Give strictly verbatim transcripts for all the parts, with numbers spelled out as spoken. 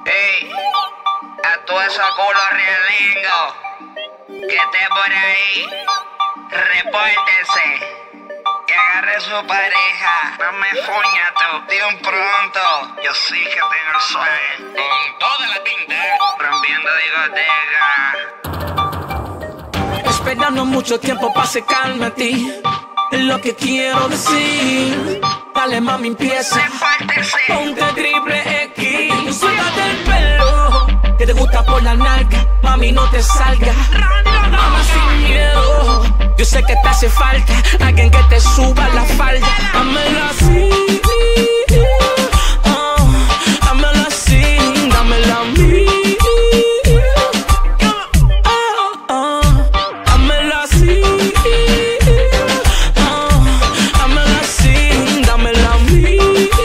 Ey, a todos esos culos realingos que esté por ahí, repórtense. Que agarre su pareja. No me fuña tú, de un pronto. Yo sí que tengo el sueño. Con toda la tinta, rompiendo discoteca. Esperando mucho tiempo pa' secarme a ti. Es lo que quiero decir. Dale mami, empieza. Repórtense. Ponte triple X. Suéltate el pelo que te gusta por la narca. Mami, no te salga. Mamá, sin miedo. Yo sé que te hace falta alguien que te suba la falda. Dámela así, oh, dámela así, dámela a mí, oh, oh, dámela así, oh, dámela así, dámela a mí.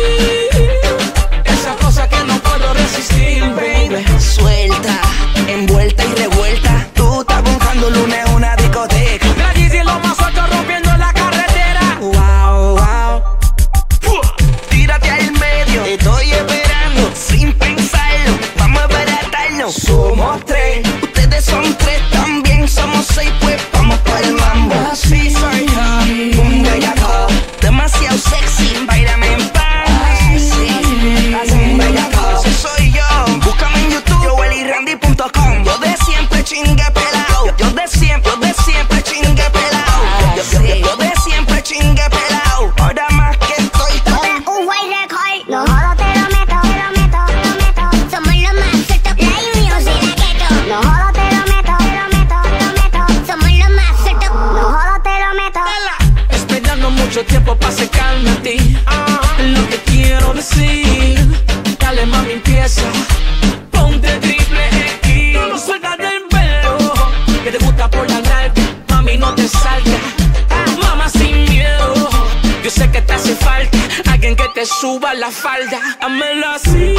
Esa cosa que no puedo resistir, baby. Suelta, envuelta y revuelta. Tú estás buscando lunes una discoteca. Lo más alto rompiendo la carretera. Wow, wow. Tírate al medio. Te estoy esperando sin pensarlo. Vamos a baratarnos. Somos tres. Ustedes son tres. También somos seis. Pues vamos para el mambo. Así soy yo. Un bellaco. Demasiado sexy. Báilame en paz. Sí. Un bellaco. Ese soy yo. Búscame en YouTube. yo eli randy punto com. Yo de siempre chingue pelado. Yo de siempre, yo de siempre chingue pelado. Yo, yo, yo de siempre chingue pelao. Ahora más que estoy con un white record. Los jodos te lo meto, te lo meto, te lo meto. Somos los más sueltos, la music la keto. Los jodos te lo meto, te lo meto, te lo meto. Somos los más sueltos, los jodos te lo meto. Esperando mucho tiempo pa' secarme a ti. Es lo que quiero decir. Dale mami, empieza. Ponte triple X. Suéltate el pelo que te gusta por la narca. Mami, no te salga. Mamá, sin miedo. Yo sé que te hace falta alguien que te suba la falda. Dámela así,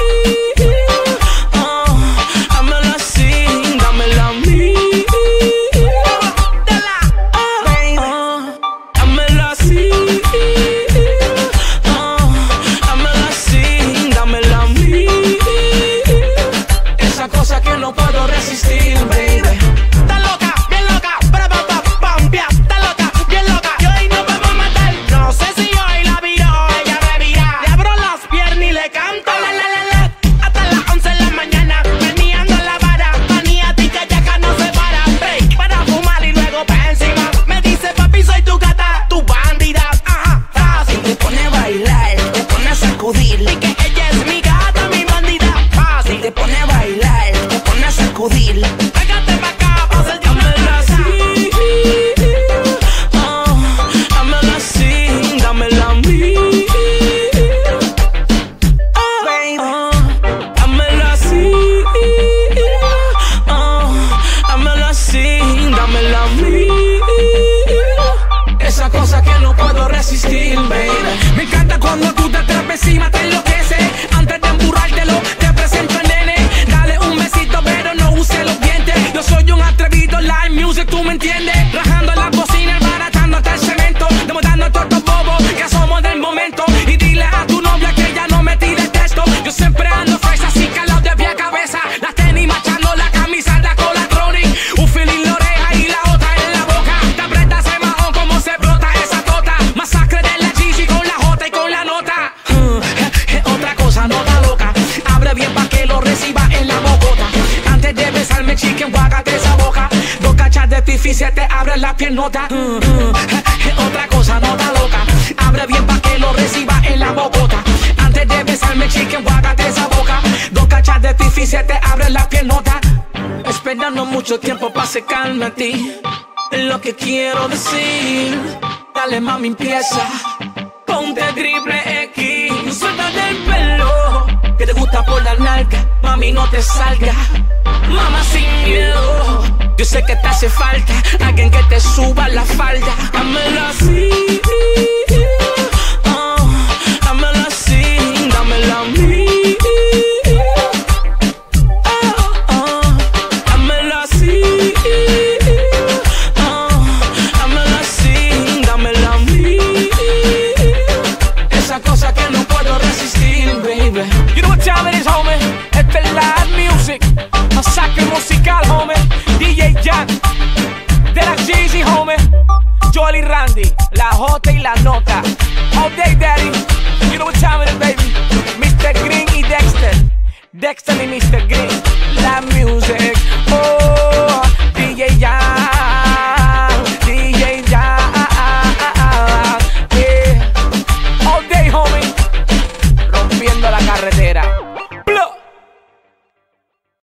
oh, dámela así, dámela a mí, oh, oh, dámela así, oh, dámela así, dámela a mí. Esa cosa que no puedo resistir, baby. Está loca, bien loca, para pa pa pampia. Está loca, bien loca, y hoy nos vamos a matar. No sé si hoy la viro, ella me vira. Le abro las piernas y le canto la la la la. Hasta las once de la mañana, meneando la vara. Maniática ya que no se para. Break para fumar y luego pa' encima. Me dice papi, soy tu gata, tu bandida. Ajá, fácil. te pone a bailar, te pone a sacudir. Y que ella es mi gata, mi bandida. Fácil. Te pone a bailar, te pone a sacudir. Pégate pa' acá, pa' hacerte una danza. Oh, dámela así, dámela a mí. Oh, Baby. oh, dámela así. Oh, dámela así, dámela a mí. Esa cosa que no puedo resistir, baby. Me encanta cuando tú te atreves encima, te enloquece. Antes de emburrártelo, te presento al nene. Dale un besito, pero no use los dientes. Yo soy un atrevido, live music, tú me entiendes. Rajando en la cocina, baratando hasta el cemento. Demostrando a todos estos bobos que somos del momento. Y dile a tu novia que ya no me tire texto. Yo siempre ando fresa, así calado de pie a cabeza. Las tenis machando la camisa, la cola tronic. Un feeling en la oreja y la otra en la boca. Te apretas el mahón como se brota esa tota. Masacre de la Gigi con la J y con la nota. Uh, eh, otra cosa, nota loca. Abre bien pa' que lo reciba en la bocota. Antes de besarme, chicken, guágate esa boca. Dos cachas de fifi se te abren las piernotas. Uh, uh, eh, otra cosa, nota loca. Abre bien pa' que lo reciba en la bocota. Antes de besarme, chicken, guágate esa boca. Dos cachas de fifi se te abren las piernotas. Esperando mucho tiempo pa' secarme a ti. Es lo que quiero decir. Dale mami, empieza. Ponte triple X. Suéltate el pelo que te gusta por la narca. Mami, no te salga. Mamá, sin miedo. Yo sé que te hace falta alguien que te suba la falda. Dámela así, oh, dámela así, dámela a mí, oh, oh, dámela así, oh, dámela así, dámela a mí. Esa cosa que no puedo resistir, baby. You know what time it is, homie? music. Masacre musical, homie. D J Jack. De la Jeezy, homie. Joel y Randy. La J y la nota. All day, daddy. You know what time it is, baby. mister Green y Dexter. Dexter y mister Green. La music.